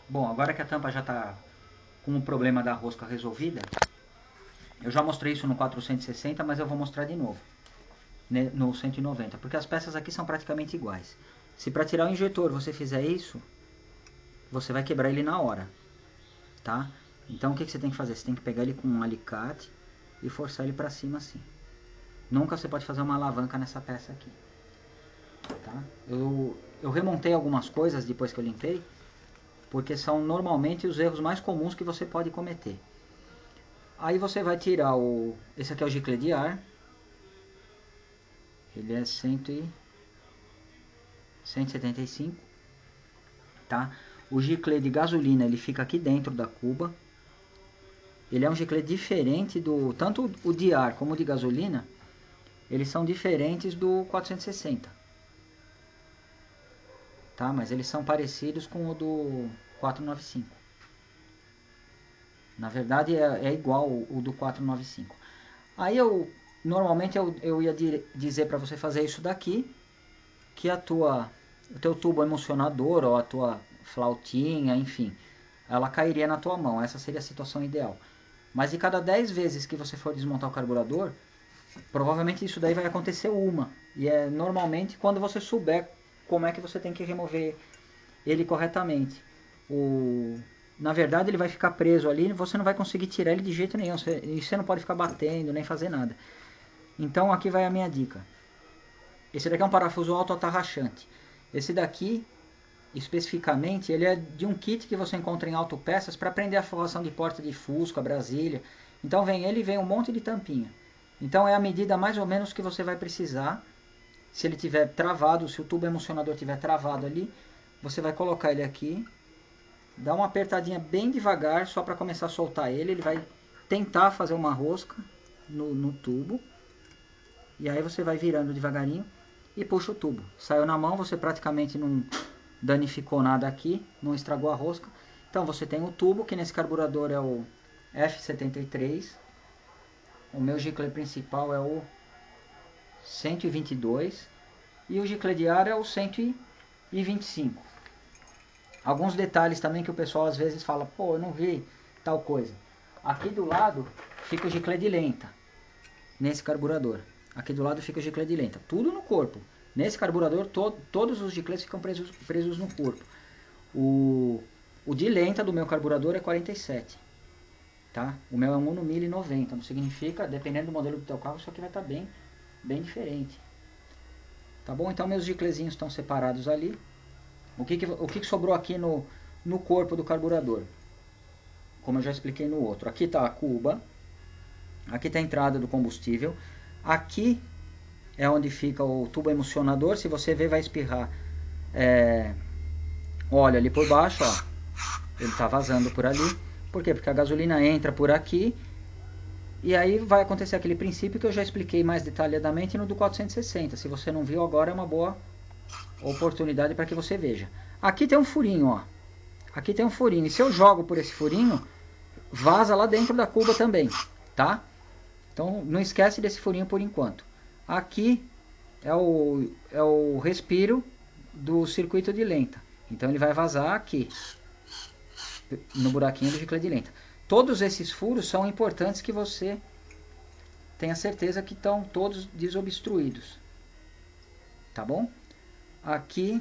Bom, agora que a tampa já está com o problema da rosca resolvida, eu já mostrei isso no 460, mas eu vou mostrar de novo no 190, porque as peças aqui são praticamente iguais. Se para tirar o injetor você fizer isso, você vai quebrar ele na hora, tá? Então o que você tem que fazer? Você tem que pegar ele com um alicate e forçar ele para cima assim. Nunca você pode fazer uma alavanca nessa peça aqui, tá? Eu remontei algumas coisas depois que eu limpei, porque são normalmente os erros mais comuns que você pode cometer. Aí você vai tirar o... Esse aqui é o giclê de ar. Ele é 175, tá? O giclê de gasolina ele fica aqui dentro da cuba. Ele é um giclê diferente do... Tanto o de ar como o de gasolina, eles são diferentes do 460. Tá? Mas eles são parecidos com o do 495. Na verdade é igual o do 495. Aí normalmente eu ia dizer para você fazer isso daqui, que o teu tubo emulsionador ou a tua flautinha, enfim, ela cairia na tua mão. Essa seria a situação ideal. Mas de cada 10 vezes que você for desmontar o carburador, provavelmente isso daí vai acontecer uma. E é normalmente quando você souber como é que você tem que remover ele corretamente. Na verdade ele vai ficar preso ali e você não vai conseguir tirar ele de jeito nenhum. E você não pode ficar batendo nem fazer nada. Então aqui vai a minha dica. Esse daqui é um parafuso autoatarrachante. Esse daqui, especificamente, ele é de um kit que você encontra em autopeças para prender a forração de porta de Fusca, Brasília. Então vem ele e vem um monte de tampinha. Então é a medida mais ou menos que você vai precisar. Se ele tiver travado, se o tubo emulsionador tiver travado ali, você vai colocar ele aqui, dá uma apertadinha bem devagar, só para começar a soltar ele. Ele vai tentar fazer uma rosca no tubo. E aí você vai virando devagarinho e puxa o tubo. Saiu na mão, você praticamente não danificou nada aqui, não estragou a rosca. Então você tem o tubo, que nesse carburador é o F73. O meu giclê principal é o 122 e o giclê de ar é o 125. Alguns detalhes também que o pessoal às vezes fala, pô, eu não vi tal coisa. Aqui do lado fica o giclê de lenta, nesse carburador. Aqui do lado fica o giclê de lenta, tudo no corpo. Nesse carburador todos os giclês ficam presos no corpo. O de lenta do meu carburador é 47. Tá? O meu é um Uno 1090, não significa, dependendo do modelo do teu carro, isso aqui vai estar bem diferente. Tá bom? Então meus giclezinhos estão separados ali. O que sobrou aqui no corpo do carburador? Como eu já expliquei no outro. Aqui está a cuba. Aqui está a entrada do combustível. Aqui é onde fica o tubo emulsionador. Se você ver, vai espirrar óleo ali por baixo. Ó. Ele está vazando por ali. Por quê? Porque a gasolina entra por aqui. E aí vai acontecer aquele princípio que eu já expliquei mais detalhadamente no do 460. Se você não viu agora, é uma boa oportunidade para que você veja. Aqui tem um furinho, ó. Aqui tem um furinho. E se eu jogo por esse furinho, vaza lá dentro da cuba também, tá? Então não esquece desse furinho por enquanto. Aqui é o respiro do circuito de lenta. Então ele vai vazar aqui, no buraquinho do giclê de lenta. Todos esses furos são importantes que você tenha certeza que estão todos desobstruídos. Tá bom? Aqui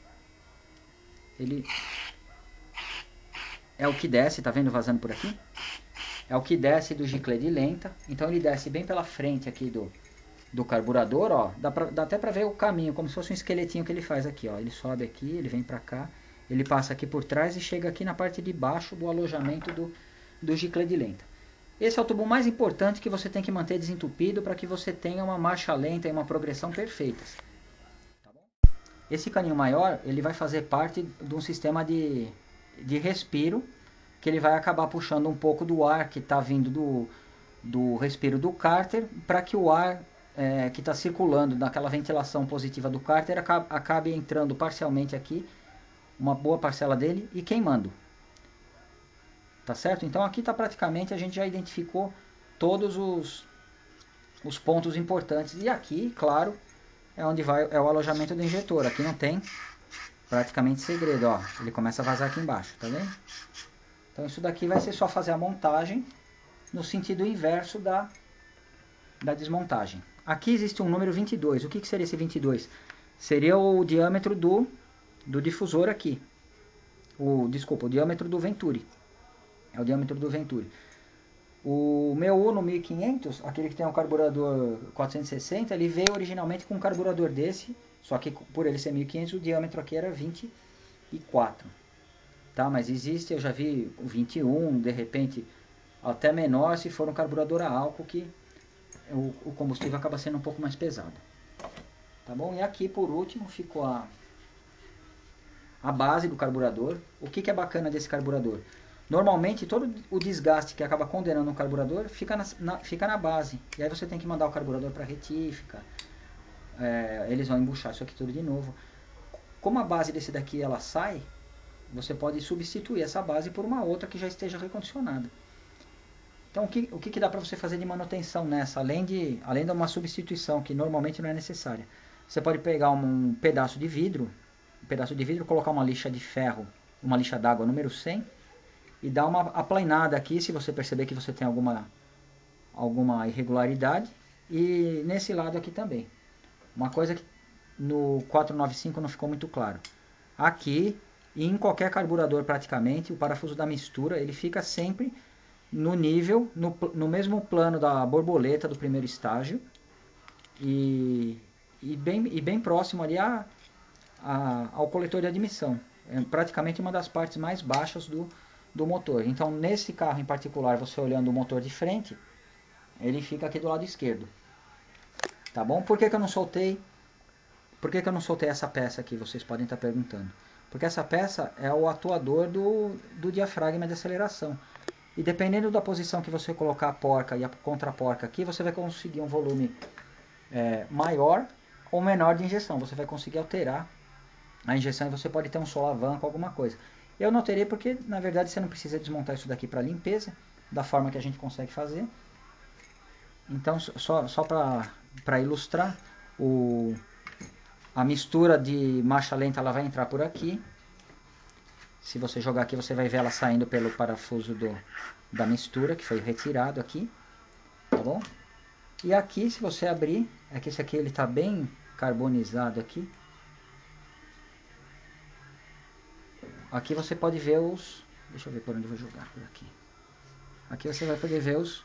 ele é o que desce, tá vendo vazando por aqui? É o que desce do giclê de lenta. Então ele desce bem pela frente aqui do carburador, ó. Dá até pra ver o caminho, como se fosse um esqueletinho que ele faz aqui, ó. Ele sobe aqui, ele vem pra cá, ele passa aqui por trás e chega aqui na parte de baixo do alojamento do giclê de lenta. Esse é o tubo mais importante que você tem que manter desentupido para que você tenha uma marcha lenta e uma progressão perfeitas. Tá bom? Esse caninho maior, ele vai fazer parte de um sistema de respiro, que ele vai acabar puxando um pouco do ar que está vindo do respiro do cárter, para que o ar que está circulando naquela ventilação positiva do cárter acabe entrando parcialmente aqui, uma boa parcela dele, e queimando. Tá certo? Então aqui está praticamente, a gente já identificou todos os pontos importantes. E aqui, claro, é onde vai o alojamento do injetor. Aqui não tem praticamente segredo, ó. Ele começa a vazar aqui embaixo, tá vendo? Então isso daqui vai ser só fazer a montagem no sentido inverso da desmontagem. Aqui existe um número 22. O que seria esse 22? Seria o diâmetro do difusor aqui. Desculpa, o diâmetro do Venturi. É o diâmetro do Venturi. O meu Uno 1500, aquele que tem um carburador 460, ele veio originalmente com um carburador desse, só que por ele ser 1500, o diâmetro aqui era 24. Tá? Mas existe, eu já vi o 21, de repente até menor, se for um carburador a álcool, que o combustível acaba sendo um pouco mais pesado. Tá bom? E aqui por último ficou a base do carburador. O que é bacana desse carburador? Normalmente todo o desgaste que acaba condenando um carburador fica na base. E aí você tem que mandar o carburador para retífica. Eles vão embuchar isso aqui tudo de novo. Como a base desse daqui ela sai, você pode substituir essa base por uma outra que já esteja recondicionada. Então o que dá para você fazer de manutenção nessa? Além de uma substituição que normalmente não é necessária. Você pode pegar um pedaço de vidro, colocar uma lixa de ferro, uma lixa d'água número 100 e dar uma aplainada aqui se você perceber que você tem alguma irregularidade, e nesse lado aqui também. Uma coisa que no 495 não ficou muito claro. Aqui e em qualquer carburador praticamente, o parafuso da mistura ele fica sempre no nível, no mesmo plano da borboleta do primeiro estágio e bem próximo ali ao coletor de admissão. É praticamente uma das partes mais baixas do motor. Então nesse carro em particular, você olhando o motor de frente, ele fica aqui do lado esquerdo. Tá bom? Por que eu não soltei? Por que eu não soltei essa peça aqui? Vocês podem estar perguntando. Porque essa peça é o atuador do diafragma de aceleração. E dependendo da posição que você colocar a porca e a contraporca aqui, você vai conseguir um volume maior ou menor de injeção. Você vai conseguir alterar a injeção e você pode ter um solavanco, alguma coisa. Eu não terei porque, na verdade, você não precisa desmontar isso daqui para limpeza, da forma que a gente consegue fazer. Então, só para ilustrar, a mistura de marcha lenta ela vai entrar por aqui. Se você jogar aqui, você vai ver ela saindo pelo parafuso da mistura, que foi retirado aqui. Tá bom? E aqui, se você abrir, é que esse aqui ele está bem carbonizado aqui. Aqui você pode ver os... Deixa eu ver por onde eu vou jogar, por aqui. Aqui você vai poder ver os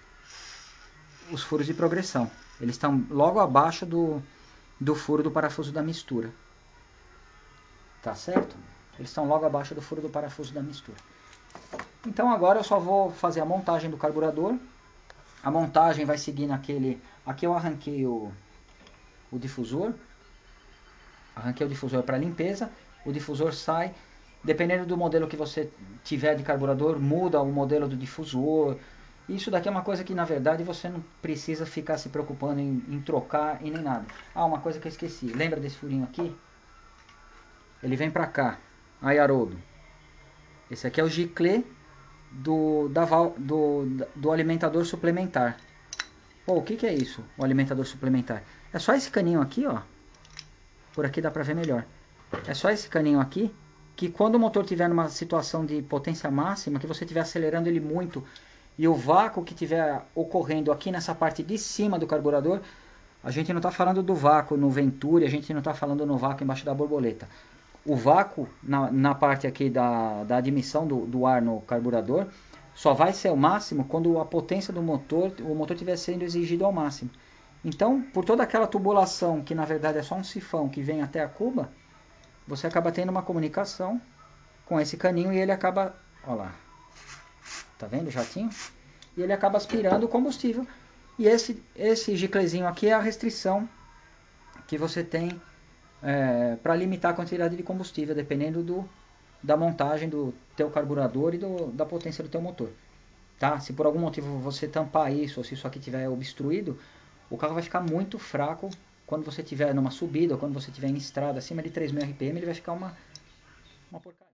furos de progressão. Eles estão logo abaixo do furo do parafuso da mistura. Tá certo? Eles estão logo abaixo do furo do parafuso da mistura. Então agora eu só vou fazer a montagem do carburador. A montagem vai seguir naquele... Aqui eu arranquei o difusor. Arranquei o difusor para limpeza. O difusor sai. Dependendo do modelo que você tiver de carburador, muda o modelo do difusor. Isso daqui é uma coisa que na verdade você não precisa ficar se preocupando em trocar e nem nada. Ah, uma coisa que eu esqueci. Lembra desse furinho aqui? Ele vem pra cá. Aí, Haroldo. Esse aqui é o giclê do alimentador suplementar. Pô, o que é isso? O alimentador suplementar. É só esse caninho aqui, ó. Por aqui dá pra ver melhor. É só esse caninho aqui, que quando o motor estiver numa situação de potência máxima, que você estiver acelerando ele muito, e o vácuo que estiver ocorrendo aqui nessa parte de cima do carburador, a gente não está falando do vácuo no Venturi, a gente não está falando no vácuo embaixo da borboleta. O vácuo na parte aqui da admissão do ar no carburador só vai ser o máximo quando a potência do motor, o motor estiver sendo exigido ao máximo. Então, por toda aquela tubulação, que na verdade é só um sifão que vem até a cuba, você acaba tendo uma comunicação com esse caninho e ele acaba, ó lá, tá vendo o jatinho? E ele acaba aspirando o combustível. E esse giclezinho aqui é a restrição que você tem para limitar a quantidade de combustível, dependendo da montagem do teu carburador e da potência do teu motor. Tá? Se por algum motivo você tampar isso, ou se isso aqui estiver obstruído, o carro vai ficar muito fraco quando você estiver numa subida, ou quando você estiver em estrada acima de 3.000 RPM, ele vai ficar uma porcaria.